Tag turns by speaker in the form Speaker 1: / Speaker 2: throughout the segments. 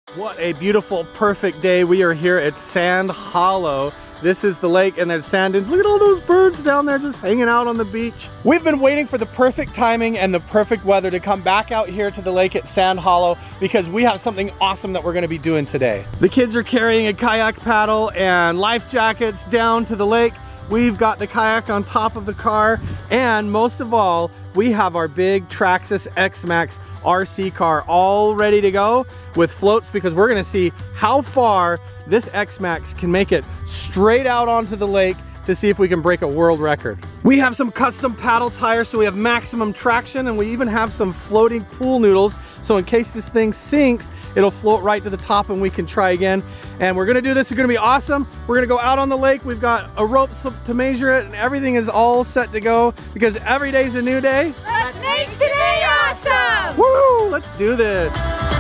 Speaker 1: What a beautiful, perfect day. We are here at Sand Hollow. This is the lake and there's sand dunes. Look at all those birds down there just hanging out on the beach. We've been waiting for the perfect timing and the perfect weather to come back out here to the lake at Sand Hollow because we have something awesome that we're gonna be doing today. The kids are carrying a kayak paddle and life jackets down to the lake. We've got the kayak on top of the car, and most of all, we have our big Traxxas X-Max RC car all ready to go with floats because we're gonna see how far this X-Max can make it straight out onto the lake to see if we can break a world record. We have some custom paddle tires so we have maximum traction, and we even have some floating pool noodles so in case this thing sinks, it'll float right to the top and we can try again. And we're gonna do this, it's gonna be awesome. We're gonna go out on the lake, we've got a rope to measure it, and everything is all set to go because every day's a new day.
Speaker 2: Let's make today awesome!
Speaker 1: Woo! Let's do this.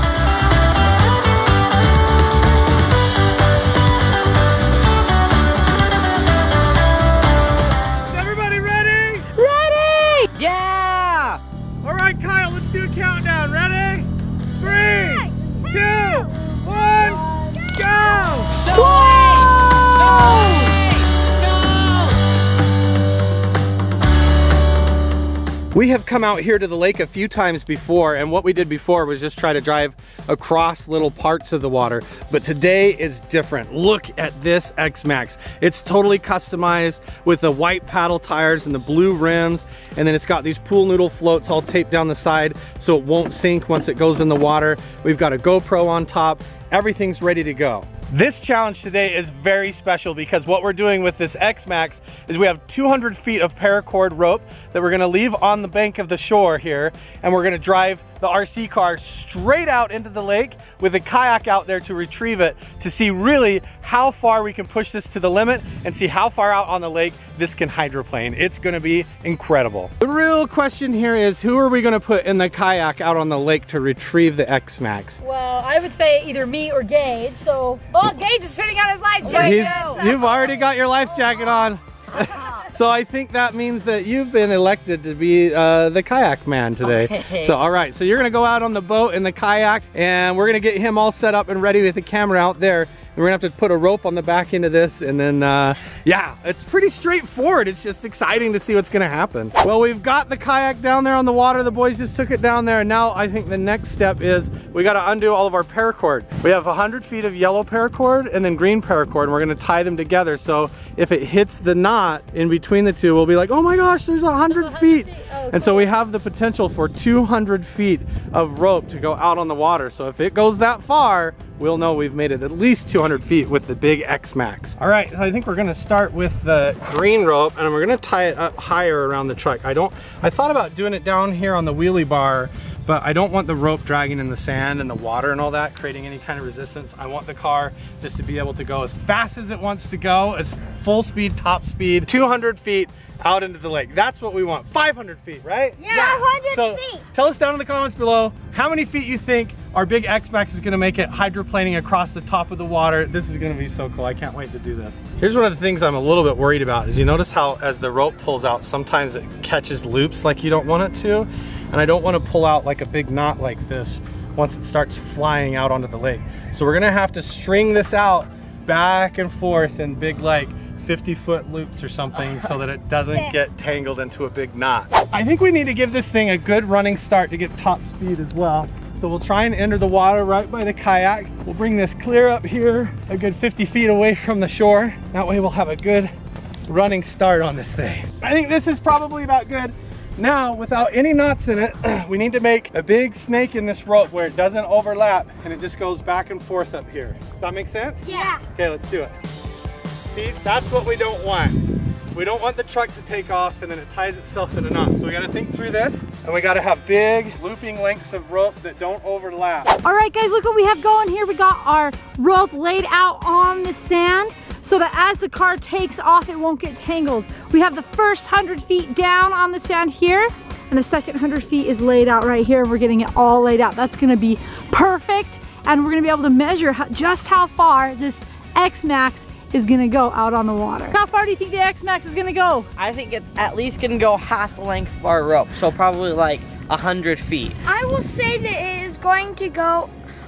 Speaker 3: Yeah!
Speaker 1: All right, Kyle, let's do a countdown. Ready? 3, 2, 1, go!
Speaker 3: No way! No way!
Speaker 1: We have come out here to the lake a few times before, and what we did before was just try to drive across little parts of the water. But today is different. Look at this X-Max. It's totally customized with the white paddle tires and the blue rims, and then it's got these pool noodle floats all taped down the side so it won't sink once it goes in the water. We've got a GoPro on top. Everything's ready to go. This challenge today is very special because what we're doing with this X-Max is we have 200 feet of paracord rope that we're gonna leave on the bank of the shore here, and we're gonna drive the RC car straight out into the lake with a kayak out there to retrieve it to see really how far we can push this to the limit and see how far out on the lake this can hydroplane. It's gonna be incredible. The real question here is who are we gonna put in the kayak out on the lake to retrieve the X-Max?
Speaker 2: Well, I would say either me or Gage, so... Oh, Gage is fitting out his life jacket!
Speaker 1: You've already got your life jacket on. So I think that means that you've been elected to be the kayak man today. Okay. So all right, so you're gonna go out on the boat in the kayak and we're gonna get him all set up and ready with the camera out there. And we're gonna have to put a rope on the back end of this, and then yeah, it's pretty straightforward. It's just exciting to see what's gonna happen. Well, we've got the kayak down there on the water. The boys just took it down there, and now I think the next step is we gotta undo all of our paracord. We have 100 feet of yellow paracord and then green paracord, and we're gonna tie them together. So if it hits the knot in between the two, we'll be like, oh my gosh, there's 100 feet. Oh, and so we have the potential for 200 feet of rope to go out on the water. So if it goes that far, we'll know we've made it at least 200 feet with the big X-Max. All right, so I think we're gonna start with the green rope and we're gonna tie it up higher around the truck. I thought about doing it down here on the wheelie bar, but I don't want the rope dragging in the sand and the water and all that, creating any kind of resistance. I want the car just to be able to go as fast as it wants to go, as full speed, top speed, 200 feet out into the lake. That's what we want. 500 feet, right?
Speaker 2: Yeah, 500 feet.
Speaker 1: Tell us down in the comments below how many feet you think our big X-Max is gonna make it hydroplaning across the top of the water. This is gonna be so cool. I can't wait to do this. Here's one of the things I'm a little bit worried about is you notice how as the rope pulls out, sometimes it catches loops like you don't want it to. And I don't want to pull out like a big knot like this once it starts flying out onto the lake. So we're gonna have to string this out back and forth in big like 50-foot loops or something so that it doesn't get tangled into a big knot. I think we need to give this thing a good running start to get top speed as well. So we'll try and enter the water right by the kayak. We'll bring this clear up here, a good 50 feet away from the shore. That way we'll have a good running start on this thing. I think this is probably about good. Now, without any knots in it, we need to make a big snake in this rope where it doesn't overlap and it just goes back and forth up here. Does that make sense?
Speaker 2: Yeah.
Speaker 1: Okay, let's do it. See, that's what we don't want. We don't want the truck to take off and then it ties itself in a knot. So we gotta think through this, and we gotta have big looping lengths of rope that don't overlap.
Speaker 2: All right, guys, look what we have going here. We got our rope laid out on the sand so that as the car takes off, it won't get tangled. We have the first 100 feet down on the sand here, and the second 100 feet is laid out right here. We're getting it all laid out. That's gonna be perfect, and we're gonna be able to measure just how far this X-Max is gonna go out on the water. How far do you think the X-Max is gonna go?
Speaker 3: I think it's at least gonna go half the length of our rope, so probably like 100 feet.
Speaker 4: I will say that it is going to go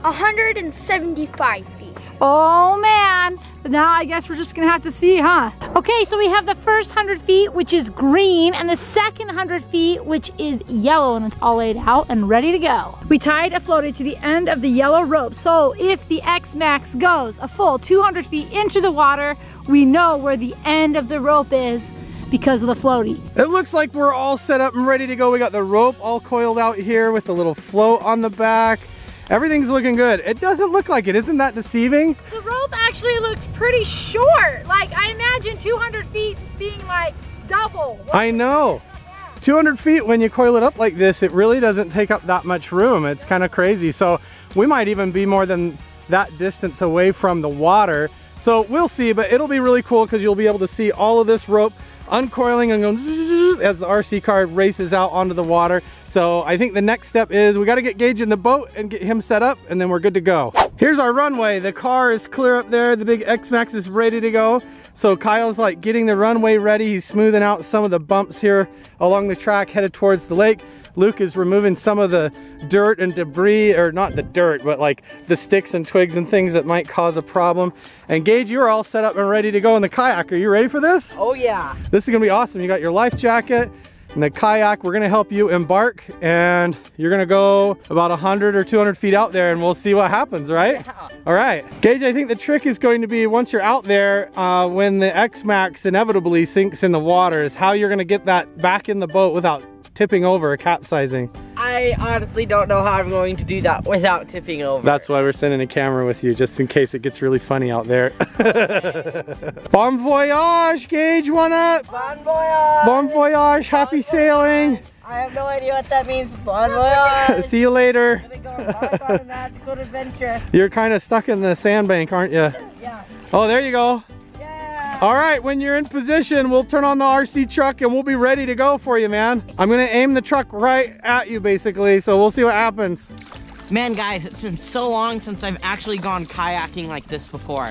Speaker 4: 175 feet.
Speaker 2: Oh man, now I guess we're just gonna have to see, huh? Okay, so we have the first 100 feet, which is green, and the second 100 feet, which is yellow, and it's all laid out and ready to go. We tied a floaty to the end of the yellow rope, so if the X-Max goes a full 200 feet into the water, we know where the end of the rope is because of the floaty.
Speaker 1: It looks like we're all set up and ready to go. We got the rope all coiled out here with the little float on the back. Everything's looking good. It doesn't look like it. Isn't that deceiving?
Speaker 2: The rope actually looks pretty short. Like, I imagine 200 feet being like double.
Speaker 1: I know. 200 feet, when you coil it up like this, it really doesn't take up that much room. It's kind of crazy. So we might even be more than that distance away from the water. So we'll see, but it'll be really cool because you'll be able to see all of this rope uncoiling and going as the RC car races out onto the water. So I think the next step is we got to get Gage in the boat and get him set up, and then we're good to go. Here's our runway. The car is clear up there. The big X-Max is ready to go. So Kyle's like getting the runway ready. He's smoothing out some of the bumps here along the track headed towards the lake. Luke is removing some of the dirt and debris, or not the dirt, but like the sticks and twigs and things that might cause a problem. And Gage, you're all set up and ready to go in the kayak. Are you ready for this?
Speaker 3: Oh yeah.
Speaker 1: This is gonna be awesome. You got your life jacket and the kayak. We're gonna help you embark, and you're gonna go about 100 or 200 feet out there, and we'll see what happens, right?
Speaker 3: Yeah.
Speaker 1: All right. Gage, I think the trick is going to be once you're out there, when the X-Max inevitably sinks in the water, is how you're gonna get that back in the boat without tipping over or capsizing.
Speaker 3: I honestly don't know how I'm going to do that without tipping over.
Speaker 1: That's why we're sending a camera with you, just in case it gets really funny out there. Bon voyage, Gage, one up.
Speaker 3: Bon voyage.
Speaker 1: Bon voyage, happy sailing.
Speaker 3: I have no idea what that means. Bon voyage.
Speaker 1: See you later.
Speaker 3: I'm gonna go embark on a magical adventure.
Speaker 1: You're kind of stuck in the sandbank, aren't you?
Speaker 3: Yeah.
Speaker 1: Oh, there you go.
Speaker 3: Yeah.
Speaker 1: All right, when you're in position, we'll turn on the RC truck and we'll be ready to go for you, man. I'm gonna aim the truck right at you, basically, so we'll see what happens.
Speaker 3: Man, guys, it's been so long since I've actually gone kayaking like this before.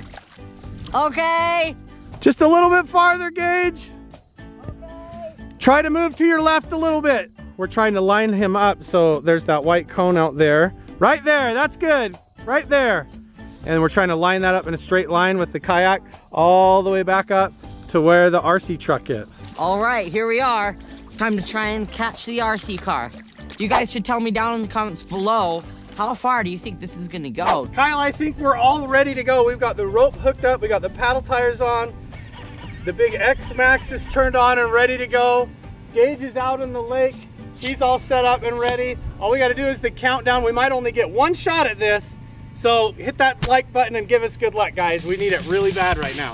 Speaker 3: Okay.
Speaker 1: Just a little bit farther, Gage.
Speaker 3: Okay.
Speaker 1: Try to move to your left a little bit. We're trying to line him up, so there's that white cone out there. Right there, that's good. Right there. And we're trying to line that up in a straight line with the kayak all the way back up to where the RC truck is.
Speaker 3: All right, here we are. Time to try and catch the RC car. You guys should tell me down in the comments below, how far do you think this is gonna go?
Speaker 1: Kyle, I think we're all ready to go. We've got the rope hooked up, we got the paddle tires on, the big X-Max is turned on and ready to go. Gage is out in the lake. He's all set up and ready. All we gotta do is the countdown. We might only get one shot at this. So hit that like button and give us good luck, guys. We need it really bad right now.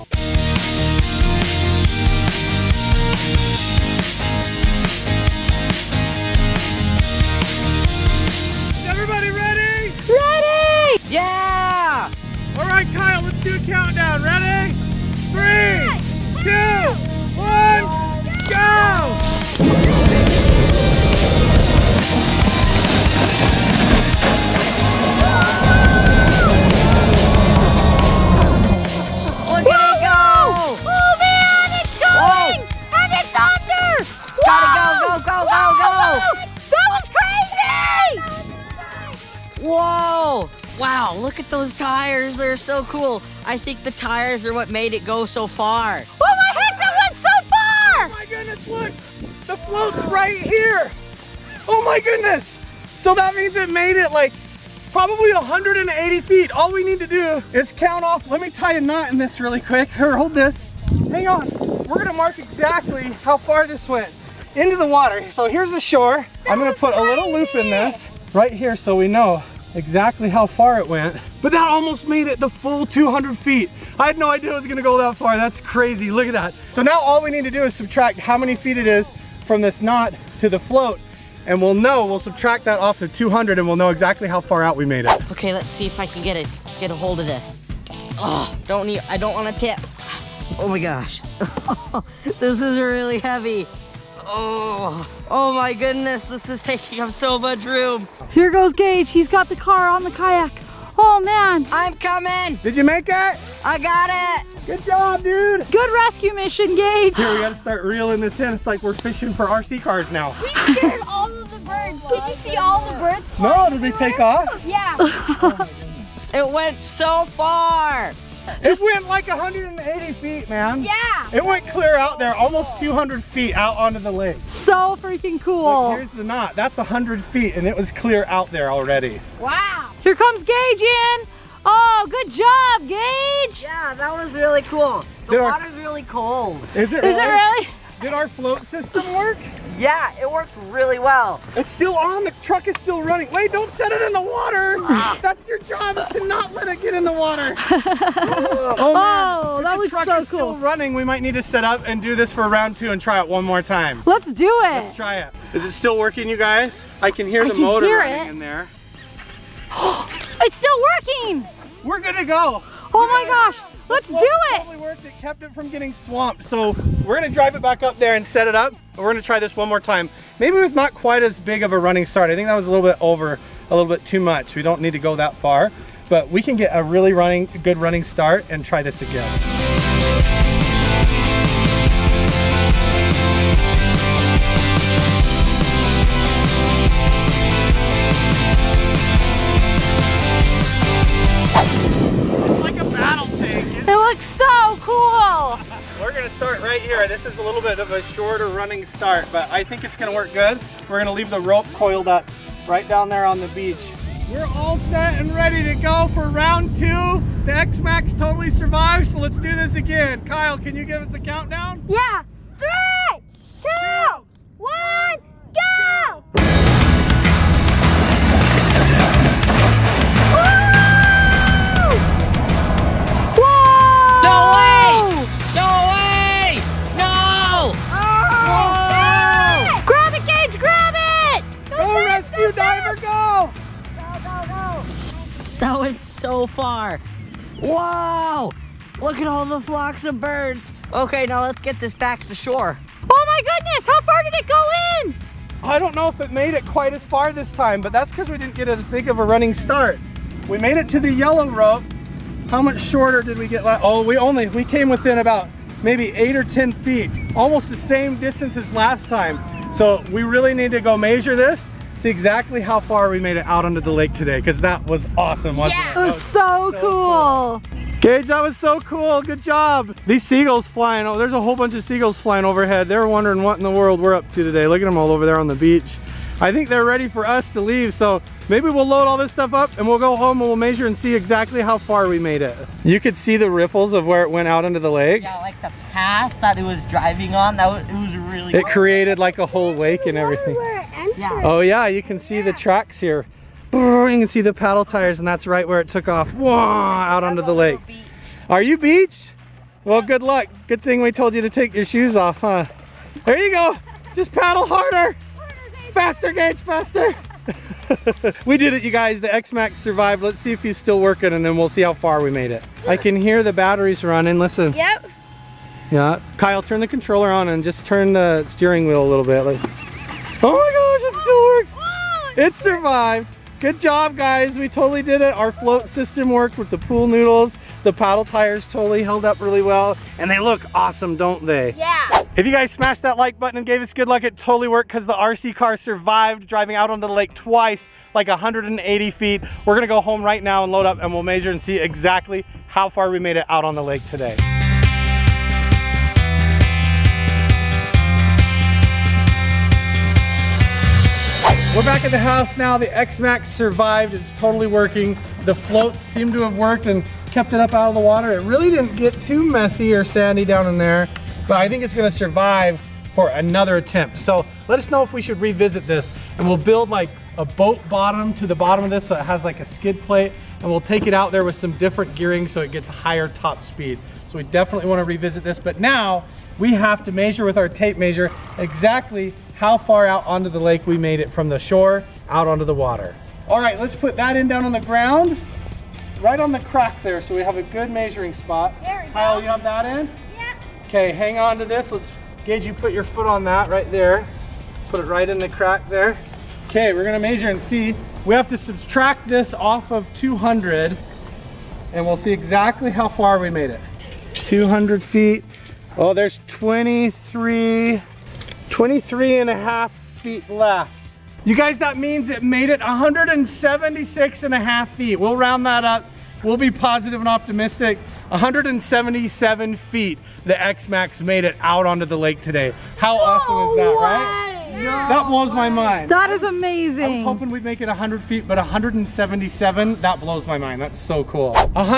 Speaker 1: Is everybody ready?
Speaker 2: Ready!
Speaker 3: Yeah!
Speaker 1: All right, Kyle, let's do a countdown. Ready? 3, 2, 1, go!
Speaker 3: Look at it go!
Speaker 2: Oh man, it's going!
Speaker 3: Whoa.
Speaker 2: And it's under!
Speaker 3: Gotta
Speaker 2: Whoa!
Speaker 3: go, go, go, go, go!
Speaker 2: That was crazy!
Speaker 3: Whoa! Wow, look at those tires. They're so cool. I think the tires are what made it go so far.
Speaker 2: Oh my heck, that went so far!
Speaker 1: Oh my goodness, look! The float's right here! Oh my goodness! So that means it made it like probably 180 feet. All we need to do is count off. Let me tie a knot in this really quick. Here, hold this. Hang on. We're gonna mark exactly how far this went into the water. So here's the shore. I'm gonna put a little loop in this right here so we know exactly how far it went. But that almost made it the full 200 feet. I had no idea it was gonna go that far. That's crazy, look at that. So now all we need to do is subtract how many feet it is from this knot to the float. And we'll subtract that off of 200 and we'll know exactly how far out we made it.
Speaker 3: Okay, let's see if I can get a hold of this. Oh, I don't want to tip. Oh my gosh. This is really heavy. Oh my goodness, this is taking up so much room.
Speaker 2: Here goes Gage, he's got the car on the kayak. Oh man.
Speaker 3: I'm coming.
Speaker 1: Did you make it?
Speaker 3: I got it.
Speaker 1: Good job, dude.
Speaker 2: Good rescue mission, Gage.
Speaker 1: Here, we gotta start reeling this in. It's like we're fishing for RC cars now.
Speaker 4: We scared all of the birds. Did you see all the birds?
Speaker 1: No, did we take off?
Speaker 4: Yeah.
Speaker 3: It went so far.
Speaker 1: It went like 180 feet, man.
Speaker 2: Yeah.
Speaker 1: It went clear out there, almost 200 feet out onto the lake.
Speaker 2: So freaking cool.
Speaker 1: Look, here's the knot. That's 100 feet, and it was clear out there already.
Speaker 2: Wow. Here comes Gage in. Oh, good job, Gage.
Speaker 3: Yeah, that was really cool. The water's really cold.
Speaker 1: Is it
Speaker 2: really?
Speaker 1: Did our float system work?
Speaker 3: Yeah, it worked really well.
Speaker 1: It's still on, the truck is still running. Wait, don't set it in the water. That's your job, is to not let it get in the water. Oh man,
Speaker 2: that was
Speaker 1: the truck
Speaker 2: so
Speaker 1: is
Speaker 2: cool.
Speaker 1: still running. We might need to set up and do this for round 2 and try it one more time.
Speaker 2: Let's do it.
Speaker 1: Let's try it. Is it still working, you guys? I can hear the motor running in there.
Speaker 2: It's still working.
Speaker 1: We're gonna go.
Speaker 2: Oh my gosh. Let's do it!
Speaker 1: Totally worked. It kept it from getting swamped. So we're gonna drive it back up there and set it up. And we're gonna try this one more time. Maybe with not quite as big of a running start. I think that was a little bit over, a little bit too much. We don't need to go that far, but we can get a really good running start and try this again.
Speaker 2: It looks so cool.
Speaker 1: We're gonna start right here. This is a little bit of a shorter running start, but I think it's gonna work good. We're gonna leave the rope coiled up right down there on the beach. We're all set and ready to go for round 2. The X-Max totally survived, so let's do this again. Kyle, can you give us a countdown?
Speaker 2: Yeah. 3, 2, 1, go!
Speaker 1: Diver, go!
Speaker 3: That went so far. Whoa! Look at all the flocks of birds. Okay, now let's get this back to shore.
Speaker 2: Oh my goodness, how far did it go in?
Speaker 1: I don't know if it made it quite as far this time, but that's because we didn't get as big of a running start. We made it to the yellow rope. How much shorter did we get last? Oh, we came within about maybe 8 or 10 feet. Almost the same distance as last time. So we really need to go measure this. See exactly how far we made it out onto the lake today, because that was awesome, wasn't it?
Speaker 2: It was so cool.
Speaker 1: Gage, that was so cool. Good job. These seagulls flying. Oh, there's a whole bunch of seagulls flying overhead. They're wondering what in the world we're up to today. Look at them all over there on the beach. I think they're ready for us to leave, so maybe we'll load all this stuff up and we'll go home and we'll measure and see exactly how far we made it. You could see the ripples of where it went out into the lake.
Speaker 3: Yeah, like the path that it was driving on, it was really
Speaker 1: It created like a whole wake and everything.
Speaker 3: Yeah.
Speaker 1: Oh yeah, you can see the tracks here. You can see the paddle tires, and that's right where it took off. Whoa, out onto the lake. Are you beached? Well, good luck. Good thing we told you to take your shoes off, huh? There you go. Just paddle harder. Faster, Gage, faster. We did it, you guys. The X-Max survived. Let's see if he's still working, and then we'll see how far we made it. I can hear the batteries running. Listen.
Speaker 2: Yep.
Speaker 1: Yeah. Kyle, turn the controller on and just turn the steering wheel a little bit. Like, oh my gosh, it still works. It survived. Good job, guys. We totally did it. Our float system worked with the pool noodles. The paddle tires totally held up really well. And they look awesome, don't they?
Speaker 2: Yeah.
Speaker 1: If you guys smashed that like button and gave us good luck, it totally worked because the RC car survived driving out onto the lake twice, like 180 feet. We're gonna go home right now and load up and we'll measure and see exactly how far we made it out on the lake today. We're back at the house now. The X-Max survived. It's totally working. The floats seem to have worked and kept it up out of the water. It really didn't get too messy or sandy down in there, but I think it's gonna survive for another attempt. So let us know if we should revisit this, and we'll build like a boat bottom to the bottom of this so it has like a skid plate, and we'll take it out there with some different gearing so it gets higher top speed. So we definitely wanna revisit this, but now we have to measure with our tape measure exactly how far out onto the lake we made it from the shore out onto the water. All right, let's put that in down on the ground, right on the crack there, so we have a good measuring spot.
Speaker 2: There we go.
Speaker 1: Kyle, you have that in?
Speaker 2: Yeah.
Speaker 1: Okay, hang on to this. Let's, Gage, you put your foot on that right there. Put it right in the crack there. Okay, we're gonna measure and see. We have to subtract this off of 200, and we'll see exactly how far we made it. 200 feet. Oh, there's 23 and a half feet left. You guys, that means it made it 176 and a half feet. We'll round that up we'll be positive and optimistic. 177 feet, the X-Max made it out onto the lake today. How awesome is that, right? That blows my mind.
Speaker 2: That is amazing.
Speaker 1: I was hoping we'd make it 100 feet, but 177, that blows my mind. That's so cool.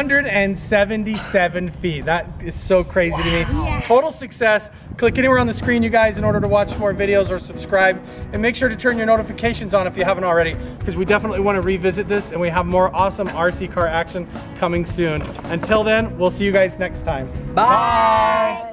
Speaker 1: 177 feet. That is so crazy to me.
Speaker 2: Yeah.
Speaker 1: Total success. Click anywhere on the screen, you guys, in order to watch more videos or subscribe. And make sure to turn your notifications on if you haven't already, because we definitely want to revisit this and we have more awesome RC car action coming soon. Until then, we'll see you guys next time.
Speaker 3: Bye.